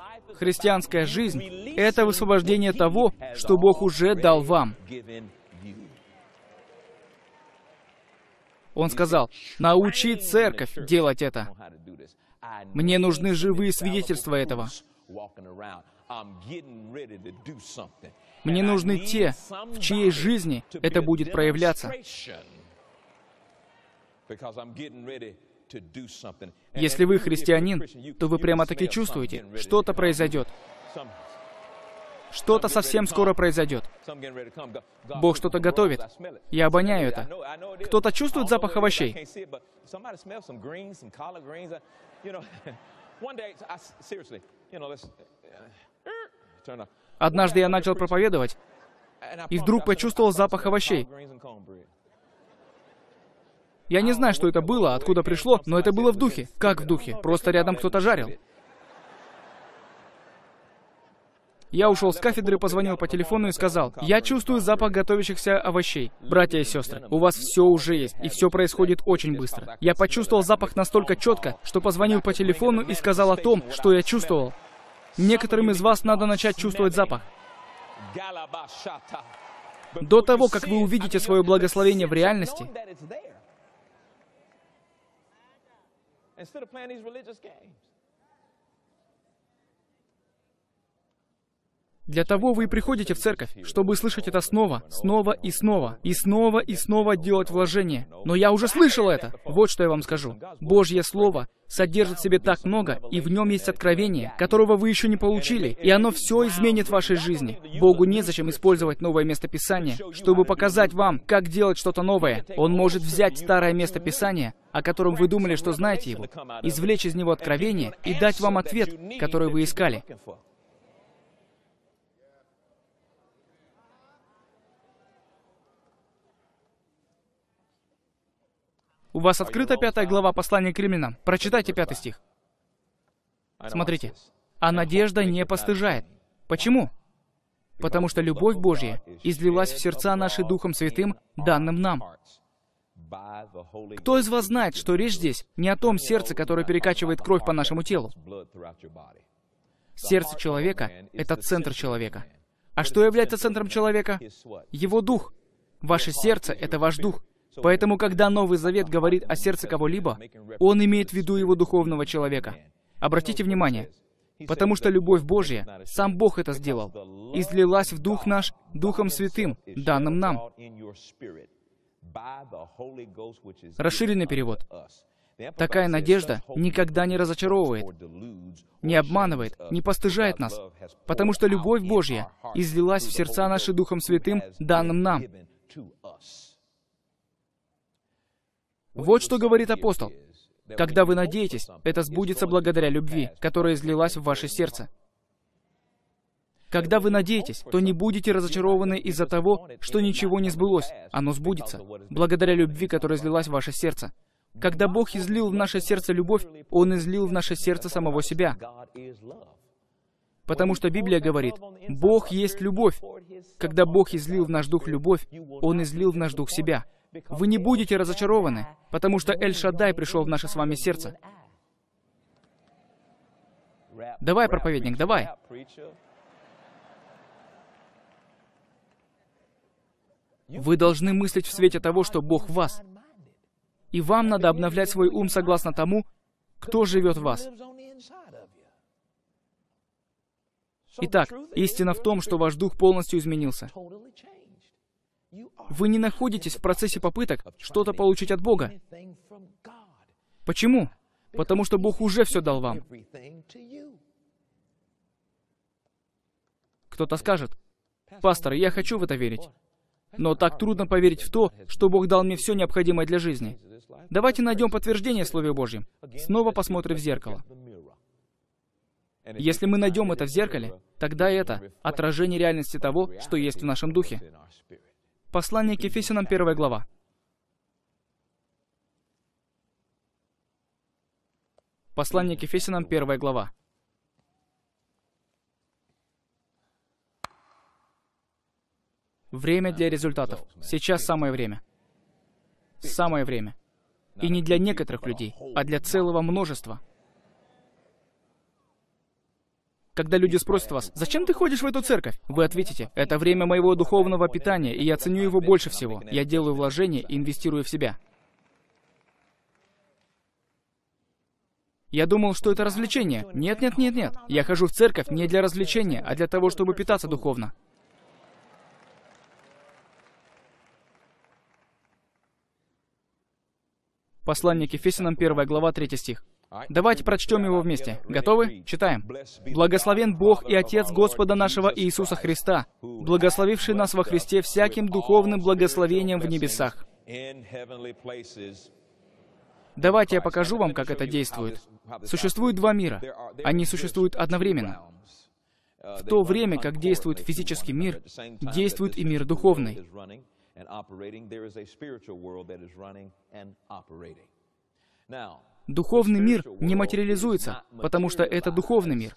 Христианская жизнь — это высвобождение того, что Бог уже дал вам. Он сказал: «Научи церковь делать это». Мне нужны живые свидетельства этого. Мне нужны те, в чьей жизни это будет проявляться. Если вы христианин, то вы прямо-таки чувствуете, что-то произойдет. Что-то совсем скоро произойдет. Бог что-то готовит. Я обоняю это. Кто-то чувствует запах овощей? Однажды я начал проповедовать, и вдруг почувствовал запах овощей. Я не знаю, что это было, откуда пришло, но это было в духе. Как в духе? Просто рядом кто-то жарил. Я ушел с кафедры, позвонил по телефону и сказал: «Я чувствую запах готовящихся овощей. Братья и сестры, у вас все уже есть, и все происходит очень быстро». Я почувствовал запах настолько четко, что позвонил по телефону и сказал о том, что я чувствовал. Некоторым из вас надо начать чувствовать запах. До того, как вы увидите свое благословение в реальности, для того вы и приходите в церковь, чтобы слышать это снова, снова и снова, и снова и снова делать вложения. Но я уже слышал это. Вот что я вам скажу. Божье Слово содержит в себе так много, и в нем есть откровение, которого вы еще не получили, и оно все изменит в вашей жизни. Богу незачем использовать новое местописание, чтобы показать вам, как делать что-то новое. Он может взять старое местописание, о котором вы думали, что знаете его, извлечь из него откровение и дать вам ответ, который вы искали. У вас открыта 5 глава послания к Римлянам. Прочитайте 5 стих. Смотрите. «А надежда не постыжает». Почему? Потому что любовь Божья излилась в сердца наши Духом Святым, данным нам. Кто из вас знает, что речь здесь не о том сердце, которое перекачивает кровь по нашему телу? Сердце человека — это центр человека. А что является центром человека? Его дух. Ваше сердце — это ваш дух. Поэтому, когда Новый Завет говорит о сердце кого-либо, он имеет в виду его духовного человека. Обратите внимание, потому что любовь Божья, сам Бог это сделал, излилась в Дух наш Духом Святым, данным нам. Расширенный перевод. Такая надежда никогда не разочаровывает, не обманывает, не постыжает нас, потому что любовь Божья излилась в сердца наши Духом Святым, данным нам. Вот что говорит апостол. Когда вы надеетесь, это сбудется благодаря любви, которая излилась в ваше сердце. Когда вы надеетесь, то не будете разочарованы из-за того, что ничего не сбылось. Оно сбудется, благодаря любви, которая излилась в ваше сердце. Когда Бог излил в наше сердце любовь, Он излил в наше сердце самого себя. Потому что Библия говорит: Бог есть любовь. Когда Бог излил в наш дух любовь, Он излил в наш дух себя. Вы не будете разочарованы, потому что Эль-Шаддай пришел в наше с вами сердце. Давай, проповедник, давай. Вы должны мыслить в свете того, что Бог в вас. И вам надо обновлять свой ум согласно тому, кто живет в вас. Итак, истина в том, что ваш дух полностью изменился. Вы не находитесь в процессе попыток что-то получить от Бога. Почему? Потому что Бог уже все дал вам. Кто-то скажет: «Пастор, я хочу в это верить. Но так трудно поверить в то, что Бог дал мне все необходимое для жизни». Давайте найдем подтверждение в Слове Божьем. Снова посмотрим в зеркало. Если мы найдем это в зеркале, тогда это отражение реальности того, что есть в нашем духе. Послание к Ефесянам, 1 глава. Послание к Ефесянам, 1 глава. Время для результатов. Сейчас самое время. Самое время. И не для некоторых людей, а для целого множества. Когда люди спросят вас, «Зачем ты ходишь в эту церковь?» Вы ответите, «Это время моего духовного питания, и я ценю его больше всего. Я делаю вложения и инвестирую в себя». Я думал, что это развлечение. Нет, нет, нет, нет. Я хожу в церковь не для развлечения, а для того, чтобы питаться духовно. Послание к Ефесянам, 1 глава, 3 стих. Давайте прочтем его вместе. Готовы? Читаем. «Благословен Бог и Отец Господа нашего Иисуса Христа, благословивший нас во Христе всяким духовным благословением в небесах». Давайте я покажу вам, как это действует. Существует два мира. Они существуют одновременно. В то время, как действует физический мир, действует и мир духовный. Духовный мир не материализуется, потому что это духовный мир.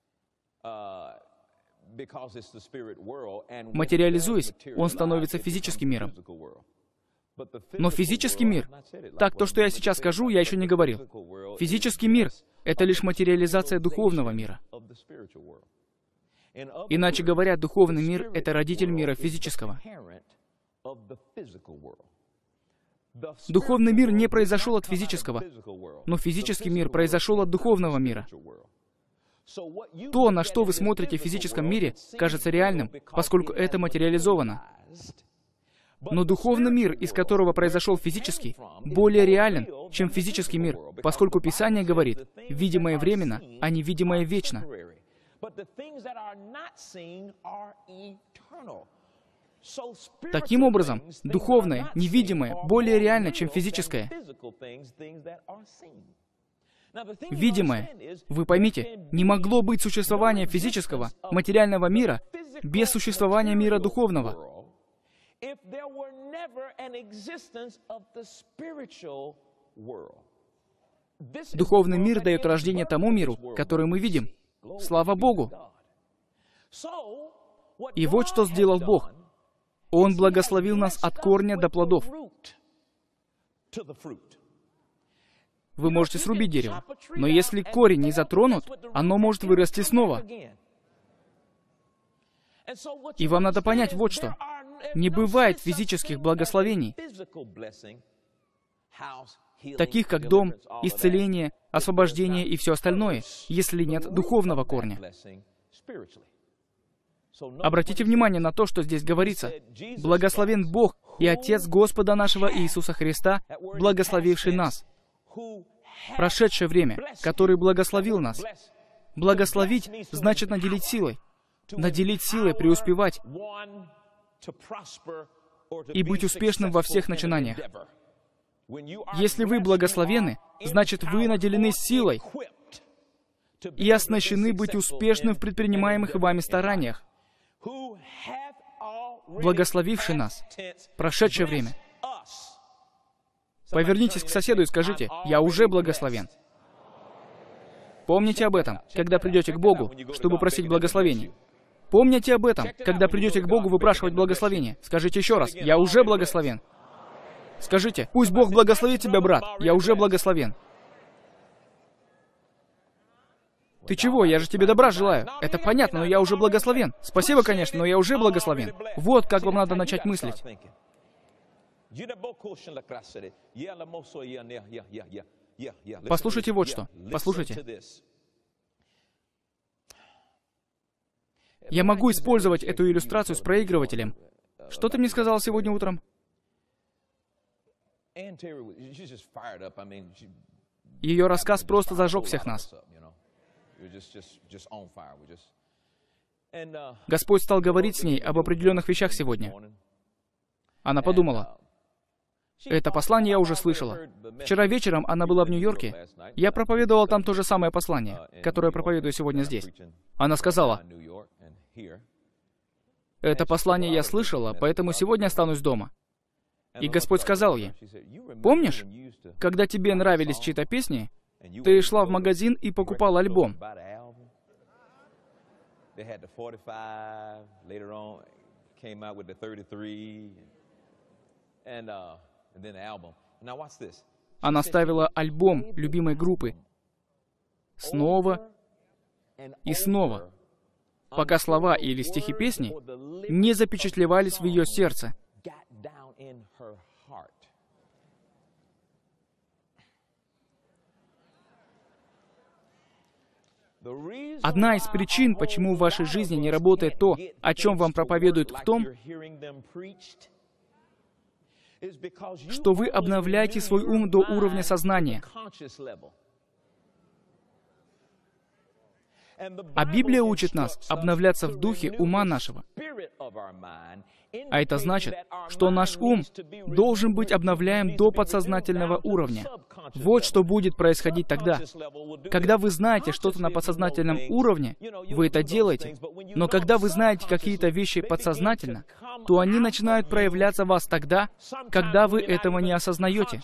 Материализуясь, он становится физическим миром. Но физический мир, так, то, что я сейчас скажу, я еще не говорил. Физический мир — это лишь материализация духовного мира. Иначе говоря, духовный мир — это родитель мира физического. Духовный мир не произошел от физического, но физический мир произошел от духовного мира. То, на что вы смотрите в физическом мире, кажется реальным, поскольку это материализовано. Но духовный мир, из которого произошел физический, более реален, чем физический мир, поскольку Писание говорит, видимое временно, а невидимое вечно. Таким образом, духовное, невидимое, более реально, чем физическое. Видимое, вы поймите, не могло быть существования физического, материального мира без существования мира духовного. Духовный мир дает рождение тому миру, который мы видим. Слава Богу! И вот что сделал Бог. Он благословил нас от корня до плодов. Вы можете срубить дерево, но если корень не затронут, оно может вырасти снова. И вам надо понять вот что. Не бывает физических благословений, таких как дом, исцеление, освобождение и все остальное, если нет духовного корня. Обратите внимание на то, что здесь говорится. «Благословен Бог и Отец Господа нашего Иисуса Христа, благословивший нас». Прошедшее время, который благословил нас. Благословить значит наделить силой. Наделить силой преуспевать и быть успешным во всех начинаниях. Если вы благословены, значит, вы наделены силой и оснащены быть успешным в предпринимаемых вами стараниях. Благословивший нас. Прошедшее время. Повернитесь к соседу и скажите, «Я уже благословен». Помните об этом, когда придете к Богу, чтобы просить благословения. Помните об этом, когда придете к Богу выпрашивать благословение. Скажите еще раз, «Я уже благословен». Скажите, «Пусть Бог благословит тебя, брат, я уже благословен». Ты чего? Я же тебе добра желаю. Это понятно, но я уже благословен. Спасибо, конечно, но я уже благословен. Вот как вам надо начать мыслить. Послушайте вот что. Послушайте. Я могу использовать эту иллюстрацию с проигрывателем. Что ты мне сказал сегодня утром? Ее рассказ просто зажег всех нас. Господь стал говорить с ней об определенных вещах сегодня. Она подумала, это послание я уже слышала. Вчера вечером она была в Нью-Йорке. Я проповедовал там то же самое послание, которое проповедую сегодня здесь. Она сказала, это послание я слышала, поэтому сегодня останусь дома. И Господь сказал ей, помнишь, когда тебе нравились чьи-то песни, ты шла в магазин и покупала альбом. Она ставила альбом любимой группы снова и снова, пока слова или стихи песни не запечатлевались в ее сердце. Одна из причин, почему в вашей жизни не работает то, о чем вам проповедуют, в том, что вы обновляете свой ум до уровня сознания. А Библия учит нас обновляться в духе ума нашего. А это значит, что наш ум должен быть обновляем до подсознательного уровня. Вот что будет происходить тогда. Когда вы знаете что-то на подсознательном уровне, вы это делаете. Но когда вы знаете какие-то вещи подсознательно, то они начинают проявляться в вас тогда, когда вы этого не осознаете.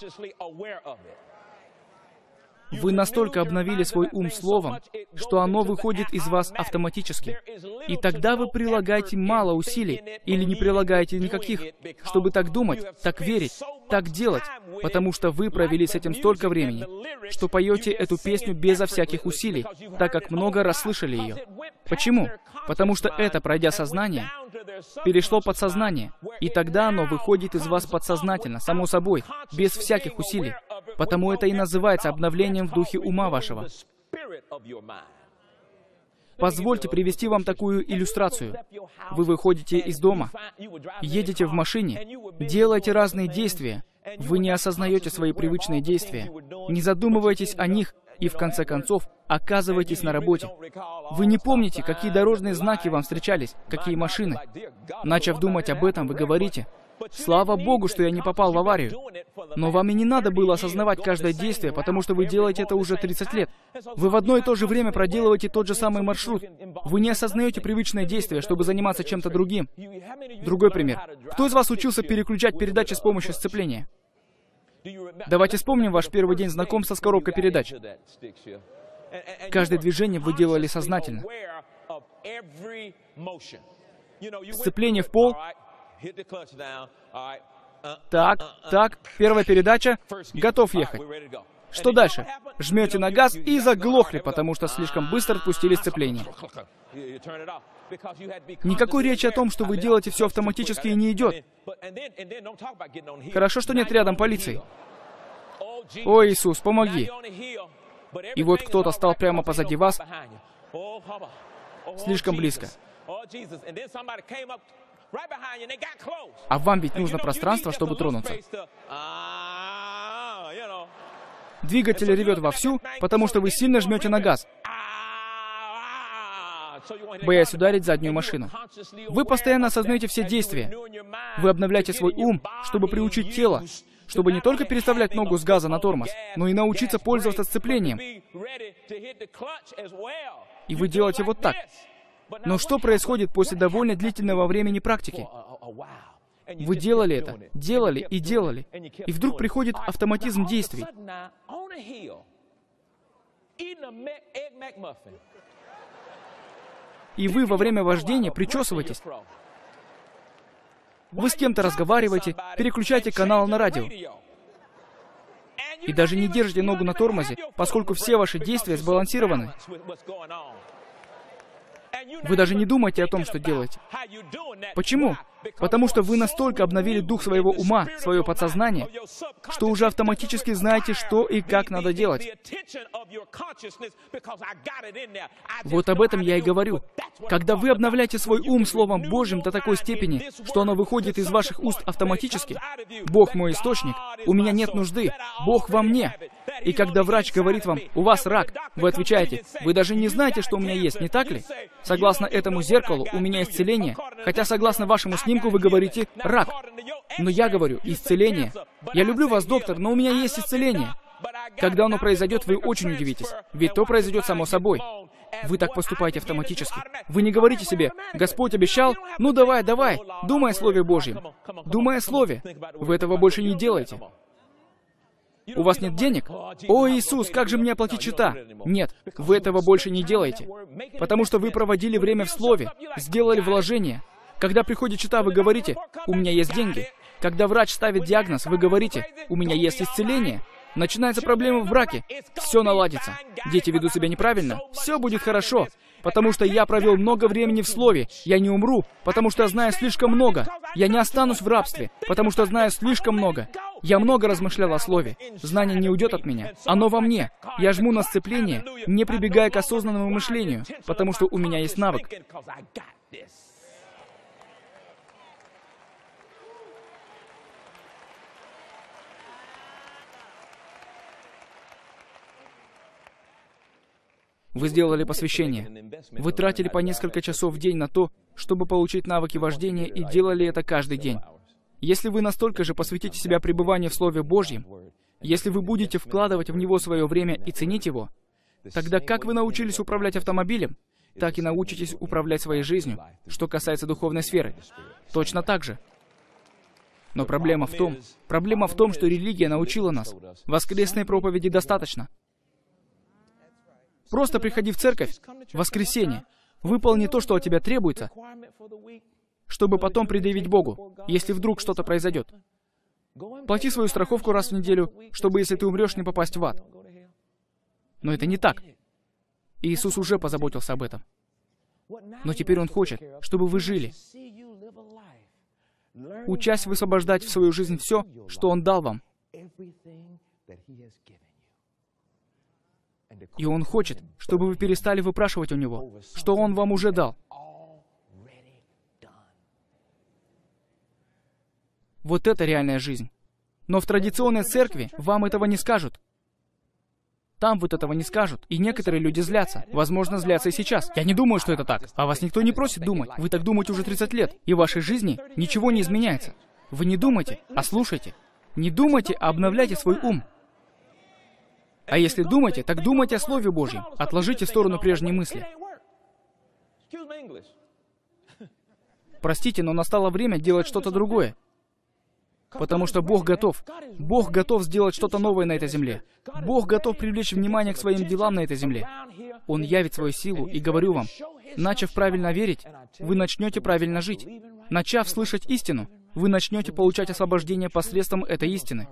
Вы настолько обновили свой ум словом, что оно выходит из вас автоматически. И тогда вы прилагаете мало усилий, или не прилагаете никаких, чтобы так думать, так верить, так делать, потому что вы провели с этим столько времени, что поете эту песню безо всяких усилий, так как много раз слышали ее. Почему? Потому что это, пройдя сознание, перешло под сознание, и тогда оно выходит из вас подсознательно, само собой, без всяких усилий. Потому это и называется обновлением в духе ума вашего. Позвольте привести вам такую иллюстрацию. Вы выходите из дома, едете в машине, делаете разные действия. Вы не осознаете свои привычные действия, не задумываетесь о них и, в конце концов, оказываетесь на работе. Вы не помните, какие дорожные знаки вам встречались, какие машины. Начав думать об этом, вы говорите: «Слава Богу, что я не попал в аварию». Но вам и не надо было осознавать каждое действие, потому что вы делаете это уже 30 лет. Вы в одно и то же время проделываете тот же самый маршрут. Вы не осознаете привычное действие, чтобы заниматься чем-то другим. Другой пример. Кто из вас учился переключать передачи с помощью сцепления? Давайте вспомним ваш первый день знакомства с коробкой передач. Каждое движение вы делали сознательно. Сцепление в пол. Так, первая передача, готов ехать. Что дальше? Жмете на газ и заглохли, потому что слишком быстро отпустили сцепление. Никакой речи о том, что вы делаете все автоматически, и не идет. Хорошо, что нет рядом полиции. О, Иисус, помоги. И вот кто-то стал прямо позади вас, слишком близко. А вам ведь нужно пространство, чтобы тронуться. Двигатель ревет вовсю, потому что вы сильно жмете на газ, боясь ударить заднюю машину. Вы постоянно осознаете все действия. Вы обновляете свой ум, чтобы приучить тело, чтобы не только переставлять ногу с газа на тормоз, но и научиться пользоваться сцеплением. И вы делаете вот так. Но что происходит после довольно длительного времени практики? Вы делали это, делали и делали, и вдруг приходит автоматизм действий. И вы во время вождения причесываетесь. Вы с кем-то разговариваете, переключаете канал на радио. И даже не держите ногу на тормозе, поскольку все ваши действия сбалансированы. Вы даже не думаете о том, что делаете. Почему? Потому что вы настолько обновили дух своего ума, свое подсознание, что уже автоматически знаете, что и как надо делать. Вот об этом я и говорю. Когда вы обновляете свой ум Словом Божьим до такой степени, что оно выходит из ваших уст автоматически, «Бог мой источник, у меня нет нужды, Бог во мне». И когда врач говорит вам: «У вас рак», вы отвечаете: «Вы даже не знаете, что у меня есть, не так ли? Согласно этому зеркалу, у меня исцеление», хотя согласно вашему снимку вы говорите «рак». Но я говорю «исцеление». Я люблю вас, доктор, но у меня есть исцеление. Когда оно произойдет, вы очень удивитесь, ведь то произойдет само собой. Вы так поступаете автоматически. Вы не говорите себе: «Господь обещал, ну давай, думай о Слове Божьем». Думай о Слове. Вы этого больше не делаете. У вас нет денег? О, Иисус, как же мне оплатить счета? Нет, вы этого больше не делаете. Потому что вы проводили время в Слове, сделали вложение. Когда приходит счета, вы говорите: «У меня есть деньги». Когда врач ставит диагноз, вы говорите: «У меня есть исцеление». Начинается проблема в браке. Все наладится. Дети ведут себя неправильно. Все будет хорошо. Потому что я провел много времени в Слове. Я не умру, потому что знаю слишком много. Я не останусь в рабстве, потому что знаю слишком много. Я много размышлял о Слове. Знание не уйдет от меня. Оно во мне. Я жму на сцепление, не прибегая к осознанному мышлению, потому что у меня есть навык. Вы сделали посвящение. Вы тратили по несколько часов в день на то, чтобы получить навыки вождения, и делали это каждый день. Если вы настолько же посвятите себя пребыванию в Слове Божьем, если вы будете вкладывать в него свое время и ценить его, тогда как вы научились управлять автомобилем, так и научитесь управлять своей жизнью, что касается духовной сферы. Точно так же. Но проблема в том, что религия научила нас. Воскресной проповеди достаточно. Просто приходи в церковь в воскресенье, выполни то, что от тебя требуется, чтобы потом предъявить Богу, если вдруг что-то произойдет. Плати свою страховку раз в неделю, чтобы, если ты умрешь, не попасть в ад. Но это не так. Иисус уже позаботился об этом. Но теперь Он хочет, чтобы вы жили, учась высвобождать в свою жизнь все, что Он дал вам. И Он хочет, чтобы вы перестали выпрашивать у Него, что Он вам уже дал. Вот это реальная жизнь. Но в традиционной церкви вам этого не скажут. Там вот этого не скажут. И некоторые люди злятся. Возможно, злятся и сейчас. Я не думаю, что это так. А вас никто не просит думать. Вы так думаете уже 30 лет. И в вашей жизни ничего не изменяется. Вы не думайте, а слушайте. Не думайте, а обновляйте свой ум. А если думаете, так думайте о Слове Божьем. Отложите в сторону прежние мысли. Простите, но настало время делать что-то другое. Потому что Бог готов. Бог готов сделать что-то новое на этой земле. Бог готов привлечь внимание к своим делам на этой земле. Он явит свою силу, и говорю вам, начав правильно верить, вы начнете правильно жить. Начав слышать истину, вы начнете получать освобождение посредством этой истины.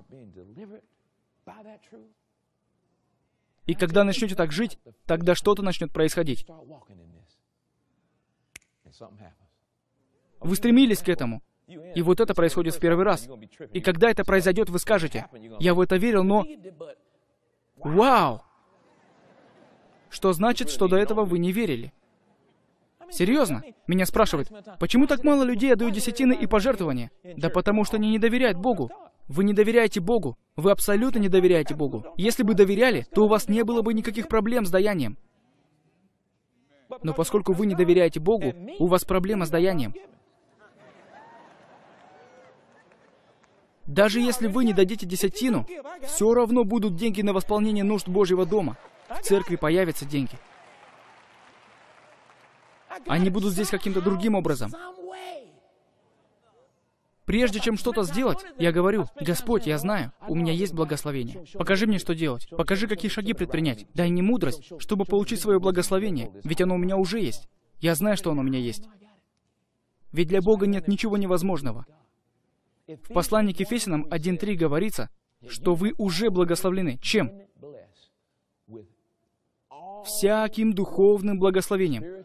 И когда начнете так жить, тогда что-то начнет происходить. Вы стремились к этому. И вот это происходит в первый раз. И когда это произойдет, вы скажете, я в это верил, но... Вау! Что значит, что до этого вы не верили? Серьезно? Меня спрашивают, почему так мало людей отдают десятины и пожертвования? Да потому что они не доверяют Богу. Вы не доверяете Богу. Вы абсолютно не доверяете Богу. Если бы доверяли, то у вас не было бы никаких проблем с даянием. Но поскольку вы не доверяете Богу, у вас проблема с даянием. Даже если вы не дадите десятину, все равно будут деньги на восполнение нужд Божьего дома. В церкви появятся деньги. Они будут здесь каким-то другим образом. Прежде чем что-то сделать, я говорю, Господь, я знаю, у меня есть благословение. Покажи мне, что делать. Покажи, какие шаги предпринять. Дай мне мудрость, чтобы получить свое благословение, ведь оно у меня уже есть. Я знаю, что оно у меня есть. Ведь для Бога нет ничего невозможного. В послании к Ефесянам 1:3 говорится, что вы уже благословлены. Чем? Всяким духовным благословением.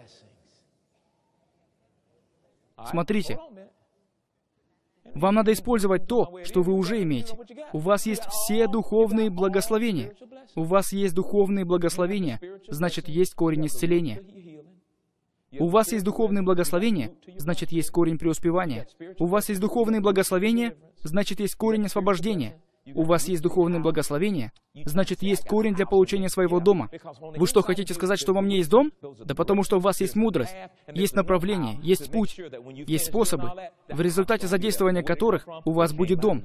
Смотрите. Вам надо использовать то, что вы уже имеете. У вас есть все духовные благословения. У вас есть духовные благословения, значит, есть корень исцеления. У вас есть духовные благословения, значит, есть корень преуспевания. У вас есть духовные благословения, значит, есть корень освобождения. У вас есть духовные благословения, значит, есть корень для получения своего дома. Вы что, хотите сказать, что во мне есть дом? Да потому что у вас есть мудрость, есть направление, есть путь, есть способы, в результате задействования которых у вас будет дом.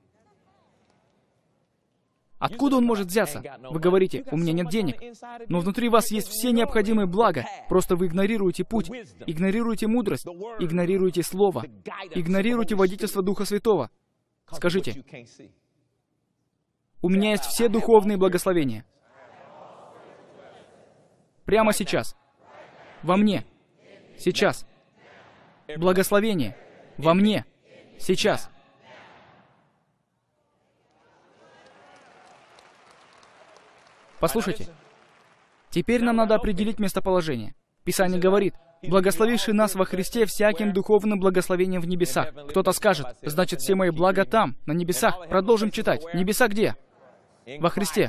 Откуда он может взяться? Вы говорите, у меня нет денег. Но внутри вас есть все необходимые блага. Просто вы игнорируете путь, игнорируете мудрость, игнорируете Слово, игнорируете водительство Духа Святого. Скажите, у меня есть все духовные благословения. Прямо сейчас. Во мне. Сейчас. Благословение. Во мне. Сейчас. Послушайте. Теперь нам надо определить местоположение. Писание говорит: «Благословивший нас во Христе всяким духовным благословением в небесах». Кто-то скажет: «Значит, все мои блага там, на небесах». Продолжим читать. Небеса где? Во Христе.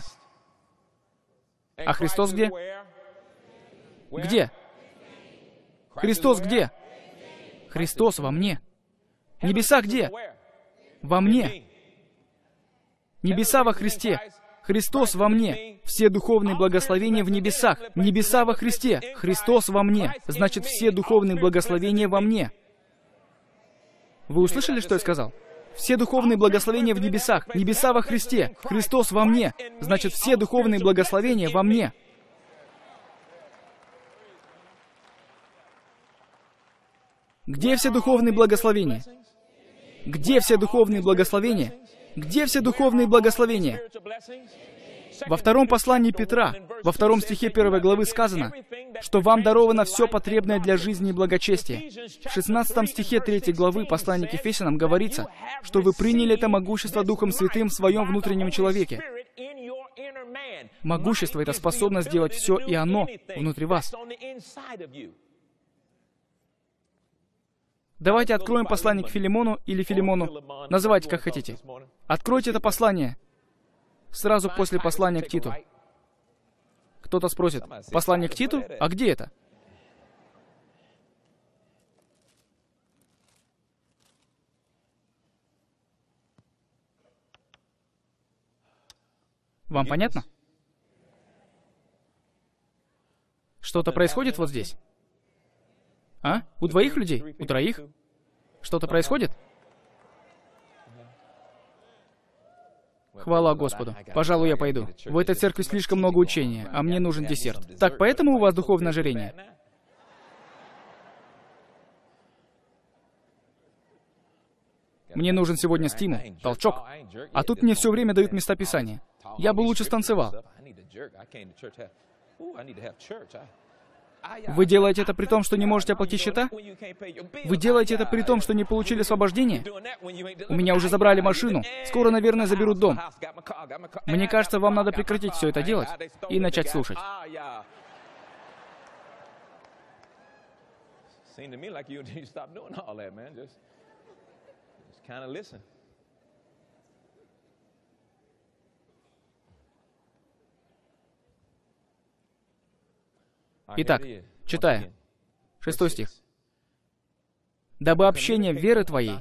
А Христос где? Где? Христос где? Христос во мне. Небеса где? Во мне. Небеса во Христе. Христос во мне. Все духовные благословения в небесах. Небеса во Христе. Христос во мне. Значит, все духовные благословения во мне. Вы услышали, что я сказал? Все духовные благословения в небесах. Небеса во Христе. Христос во мне. Значит, все духовные благословения во мне. Где все духовные благословения? Где все духовные благословения? Где все духовные благословения? Во втором послании Петра, во 2 стихе 1 главы сказано, что вам даровано все потребное для жизни и благочестия. В 16 стихе 3 главы послания к Ефесянам говорится, что вы приняли это могущество Духом Святым в своем внутреннем человеке. Могущество — это способность сделать все, и оно внутри вас. Давайте откроем послание к Филимону или Филимону. Называйте, как хотите. Откройте это послание сразу после послания к Титу. Кто-то спросит: послание к Титу? А где это? Вам понятно? Что-то происходит вот здесь? А? У двоих людей? У троих? Что-то происходит? Хвала Господу. Пожалуй, я пойду. В этой церкви слишком много учения, а мне нужен десерт. Так поэтому у вас духовное ожирение? Мне нужен сегодня стимул, толчок. А тут мне все время дают места Писания. Я бы лучше станцевал. Вы делаете это при том, что не можете оплатить счета? Вы делаете это при том, что не получили освобождение? У меня уже забрали машину. Скоро, наверное, заберут дом. Мне кажется, вам надо прекратить все это делать и начать слушать. Итак, читая. 6 стих. «Дабы общение веры твоей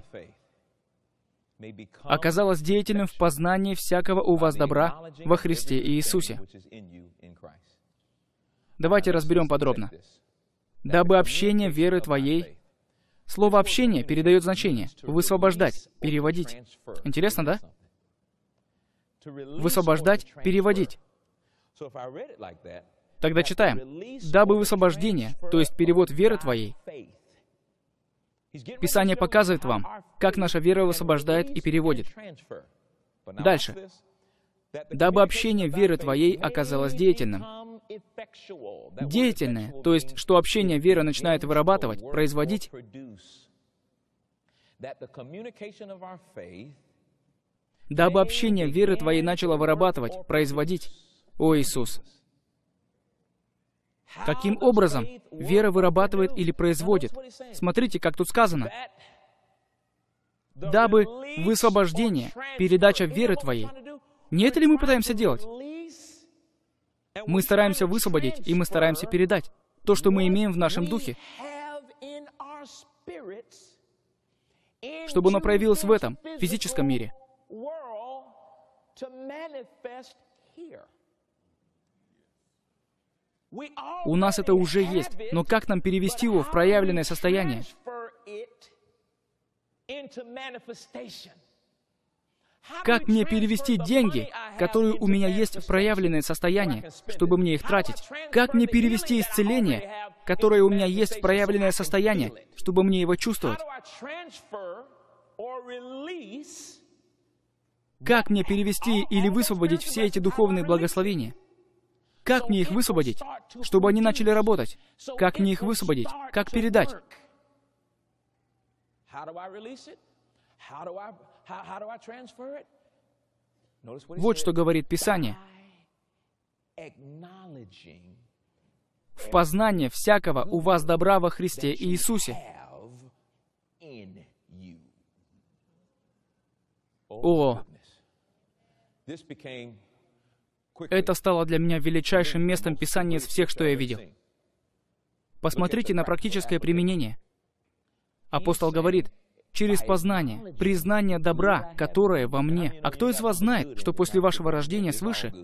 оказалось деятельным в познании всякого у вас добра во Христе Иисусе». Давайте разберем подробно. «Дабы общение веры твоей...» Слово «общение» передает значение. «Высвобождать», «переводить». Интересно, да? «Высвобождать», «переводить». Тогда читаем. «Дабы высвобождение», то есть перевод веры твоей. Писание показывает вам, как наша вера высвобождает и переводит. Дальше. «Дабы общение веры твоей оказалось деятельным». Деятельное, то есть, что общение веры начинает вырабатывать, производить. «Дабы общение веры твоей начало вырабатывать, производить». О, Иисус! Каким образом вера вырабатывает или производит? Смотрите, как тут сказано. «Дабы высвобождение, передача веры твоей». Не это ли мы пытаемся делать? Мы стараемся высвободить, и мы стараемся передать то, что мы имеем в нашем духе, чтобы оно проявилось в этом физическом мире. У нас это уже есть, но как нам перевести его в проявленное состояние? Как мне перевести деньги, которые у меня есть, в проявленное состояние, чтобы мне их тратить? Как мне перевести исцеление, которое у меня есть, в проявленное состояние, чтобы мне его чувствовать? Как мне перевести или высвободить все эти духовные благословения? Как мне их высвободить, чтобы они начали работать? Как мне их высвободить? Как передать? Вот что говорит Писание. в познание всякого у вас добра во Христе Иисусе. О, это стало для меня величайшим местом Писания из всех, что я видел. Посмотрите на практическое применение. Апостол говорит, через познание, признание добра, которое во мне. А кто из вас знает, что после вашего рождения свыше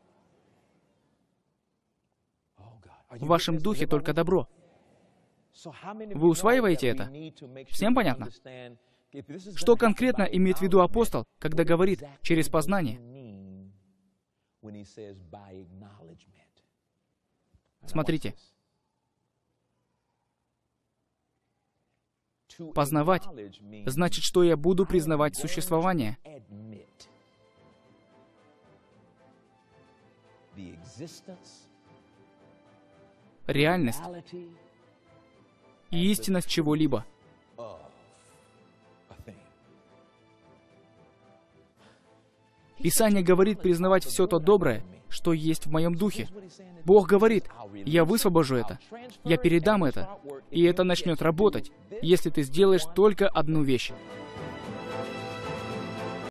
в вашем духе только добро? Вы усваиваете это? Всем понятно? Что конкретно имеет в виду апостол, когда говорит «через познание»? Смотрите. Познавать значит, что я буду признавать существование. Реальность и истинность чего-либо. Писание говорит признавать все то доброе, что есть в моем духе. Бог говорит, я высвобожу это, я передам это, и это начнет работать, если ты сделаешь только одну вещь.